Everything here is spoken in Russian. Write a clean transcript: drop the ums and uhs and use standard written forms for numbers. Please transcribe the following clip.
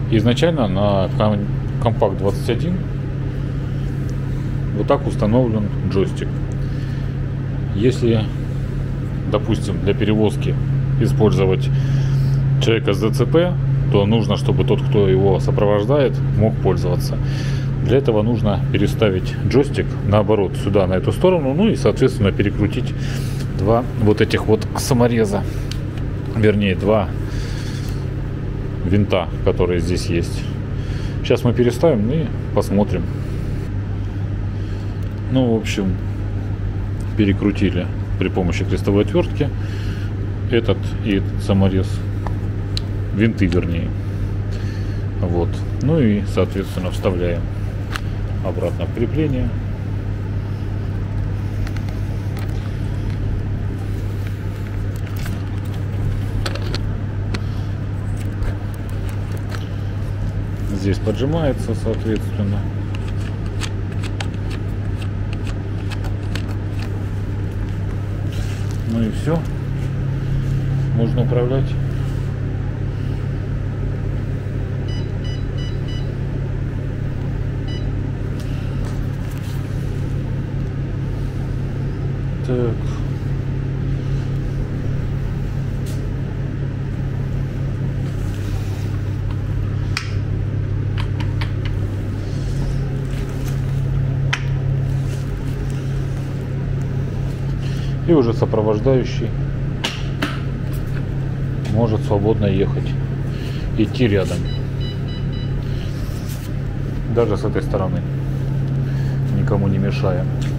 Изначально на Compact 21 вот так установлен джойстик. Если, допустим, для перевозки использовать человека с ДЦП, то нужно, чтобы тот, кто его сопровождает, мог пользоваться. Для этого нужно переставить джойстик наоборот сюда, на эту сторону, ну и, соответственно, перекрутить два вот этих вот самореза, вернее, два винта, которые здесь есть. Сейчас мы переставим и посмотрим. Ну, в общем, перекрутили при помощи крестовой отвертки этот и этот саморез, винты вернее. Вот. Ну и, соответственно, вставляем обратно в крепление. Здесь поджимается, соответственно. Ну и все. Можно управлять. Так. И уже сопровождающий может свободно ехать, идти рядом, даже с этой стороны, никому не мешая.